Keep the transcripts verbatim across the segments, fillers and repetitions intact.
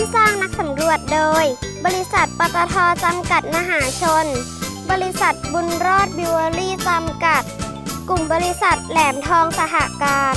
มสร้างนักสำรวจโดยบริษัทปตท.จำกัดมหาชนบริษัทบุญรอดบิวเวอรี่จำกัดกลุ่มบริษัทแหลมทองสหการ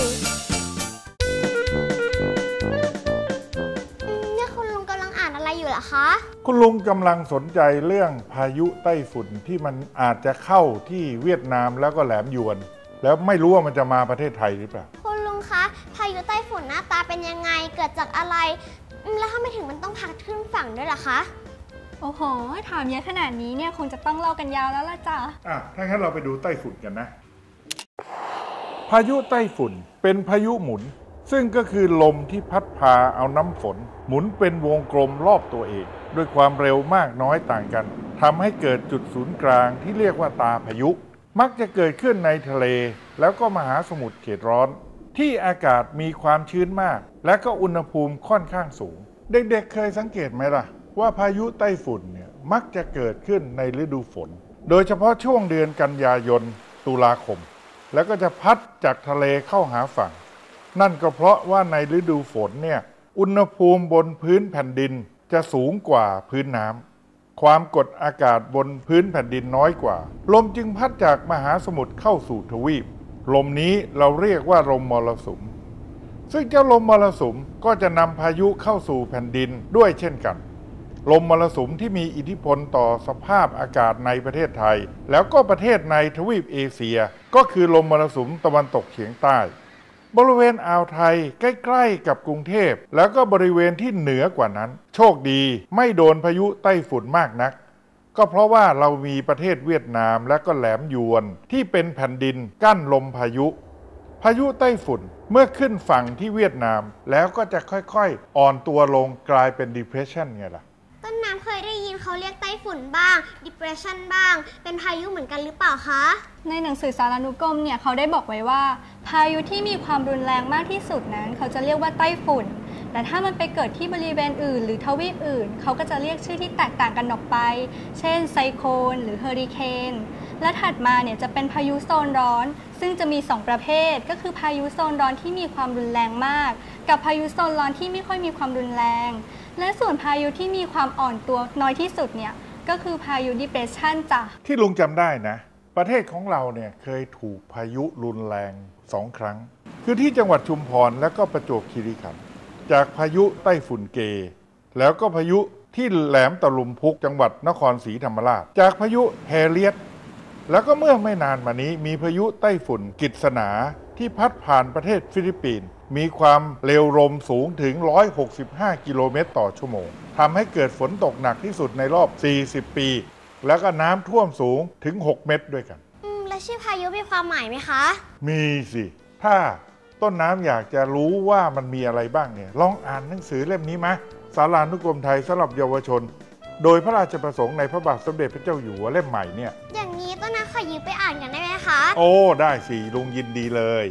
นี่คุณลุงกำลังอ่านอะไรอยู่เหรอคะคุณลุงกำลังสนใจเรื่องพายุไต้ฝุ่นที่มันอาจจะเข้าที่เวียดนามแล้วก็แหลมยวนแล้วไม่รู้ว่ามันจะมาประเทศไทยหรือเปล่าคุณลุงคะพายุไต้ฝุ่นหน้าตาเป็นยังไงเกิดจากอะไรแล้วทำไมถึงมันต้องพัดขึ้นฝั่งด้วยล่ะคะโอ้โหถามเยอะขนาดนี้เนี่ยคงจะต้องเล่ากันยาวแล้วล่ะจ้ะอ่ะถ้างั้นเราไปดูไต้ฝุ่นกันนะพายุไต้ฝุ่นเป็นพายุหมุนซึ่งก็คือลมที่พัดพาเอาน้ำฝนหมุนเป็นวงกลมรอบตัวเองด้วยความเร็วมากน้อยต่างกันทำให้เกิดจุดศูนย์กลางที่เรียกว่าตาพายุมักจะเกิดขึ้นในทะเลแล้วก็มหาสมุทรเขตร้อนที่อากาศมีความชื้นมากและก็อุณหภูมิค่อนข้างสูงเด็กๆ เ, เคยสังเกตไหมล่ะว่าพายุไต้ฝุ่นเนี่ยมักจะเกิดขึ้นในฤดูฝนโดยเฉพาะช่วงเดือนกันยายนตุลาคมแล้วก็จะพัดจากทะเลเข้าหาฝั่งนั่นก็เพราะว่าในฤดูฝนเนี่ยอุณหภูมิบนพื้นแผ่นดินจะสูงกว่าพื้นน้ำความกดอากาศบนพื้นแผ่นดินน้อยกว่าลมจึงพัดจากมหาสมุทรเข้าสู่ทวีปลมนี้เราเรียกว่าลมมรสุมซึ่งเจ้าลมมรสุมก็จะนำพายุเข้าสู่แผ่นดินด้วยเช่นกันลมมรสุมที่มีอิทธิพลต่อสภาพอากาศในประเทศไทยแล้วก็ประเทศในทวีปเอเชียก็คือลมมรสุมตะวันตกเฉียงใต้บริเวณอ่าวไทยใกล้ๆกับกรุงเทพแล้วก็บริเวณที่เหนือกว่านั้นโชคดีไม่โดนพายุไต้ฝุ่นมากนักก็เพราะว่าเรามีประเทศเวียดนามและก็แหลมยวนที่เป็นแผ่นดินกั้นลมพายุพายุไต้ฝุ่นเมื่อขึ้นฝั่งที่เวียดนามแล้วก็จะค่อยๆอ่อนตัวลงกลายเป็น depression ไงล่ะต้นน้ำเคยได้ยินเขาเรียกไต้ฝุ่นบ้าง depression บ้างเป็นพายุเหมือนกันหรือเปล่าคะในหนังสือสารานุกรมเนี่ยเขาได้บอกไว้ว่าพายุที่มีความรุนแรงมากที่สุดนั้นเขาจะเรียกว่าไต้ฝุ่นแต่ถ้ามันไปเกิดที่บริเวณอื่นหรือทวีปอื่นเขาก็จะเรียกชื่อที่แตกต่างกันออกไปเช่นไซโคลนหรือเฮอริเคนและถัดมาเนี่ยจะเป็นพายุโซนร้อนซึ่งจะมีสองประเภทก็คือพายุโซนร้อนที่มีความรุนแรงมากกับพายุโซนร้อนที่ไม่ค่อยมีความรุนแรงและส่วนพายุที่มีความอ่อนตัวน้อยที่สุดเนี่ยก็คือพายุ depression จ้ะที่ลุงจำได้นะประเทศของเราเนี่ยเคยถูกพายุรุนแรงสองครั้งคือที่จังหวัดชุมพรและก็ประจวบคีรีขันธ์จากพายุไต้ฝุ่นเกแล้วก็พายุที่แหลมตะลุมพุกจังหวัดนครศรีธรรมราชจากพายุแฮเรียตแล้วก็เมื่อไม่นานมานี้มีพายุไต้ฝุ่นกิษณาที่พัดผ่านประเทศฟิลิปปินส์มีความเร็วลมสูงถึงหนึ่งร้อยหกสิบห้ากิโลเมตรต่อชั่วโมงทำให้เกิดฝนตกหนักที่สุดในรอบสี่สิบปีแล้วก็น้ำท่วมสูงถึงหกเมตรด้วยกันอืมและชื่อพายุมีความหมายไหมคะมีสิถ้าต้นน้ำอยากจะรู้ว่ามันมีอะไรบ้างเนี่ยลองอ่านหนังสือเล่มนี้ไหมสารานุกรมไทยสำหรับเยาวชนโดยพระราชประสงค์ในพระบาทสมเด็จพระเจ้าอยู่หัวเล่มใหม่เนี่ยอย่างนี้ต้นน้ำขอยืมไปอ่านกันได้ไหมคะโอ้ได้สิลุงยินดีเลย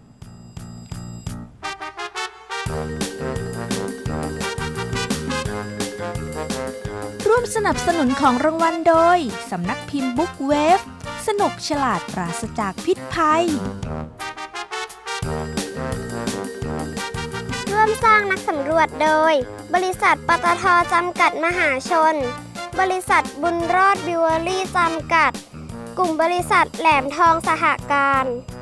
ร่วมสนับสนุนของรางวัลโดยสำนักพิมพ์บุ๊กเวฟสนุกฉลาดปราศจากพิษภัยร่วมสร้างนักสำรวจโดยบริษัทปตท.จำกัดมหาชนบริษัทบุญรอดบิวเวอรี่จำกัดกลุ่มบริษัทแหลมทองสหการ